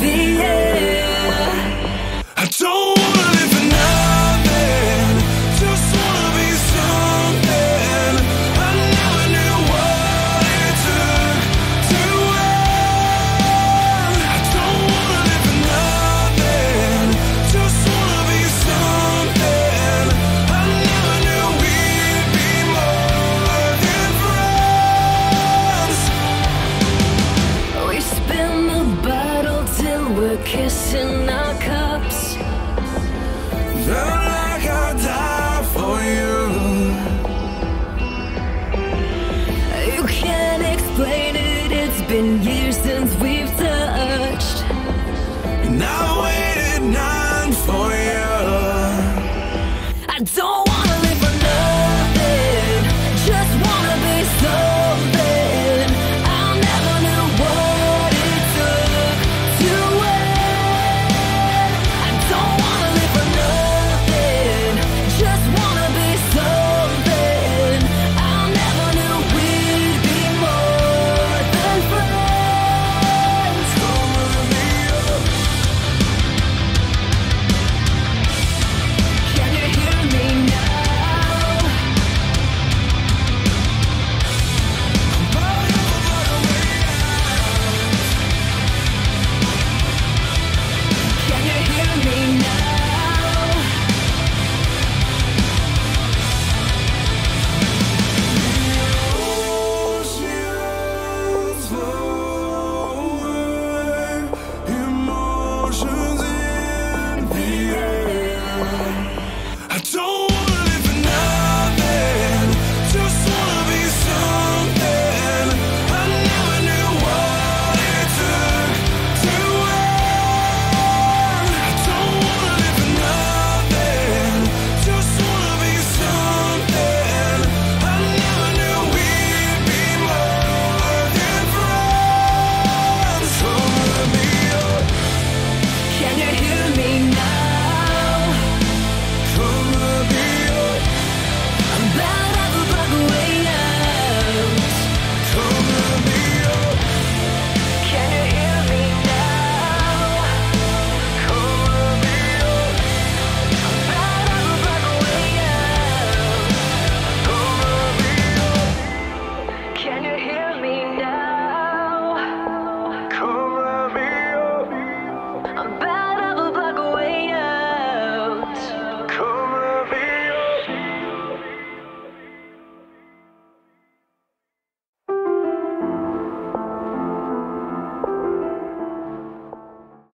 yeah. I don't wanna live for nothing, just wanna be something. I never knew what it took to win. I don't wanna live for nothing, just wanna be something. I never knew we'd be more than friends. We spin the bottle till we're kissing our cups. Felt like I'd die for you. You can't explain it, it's been years since we've touched. And I waited 9 for you. I don't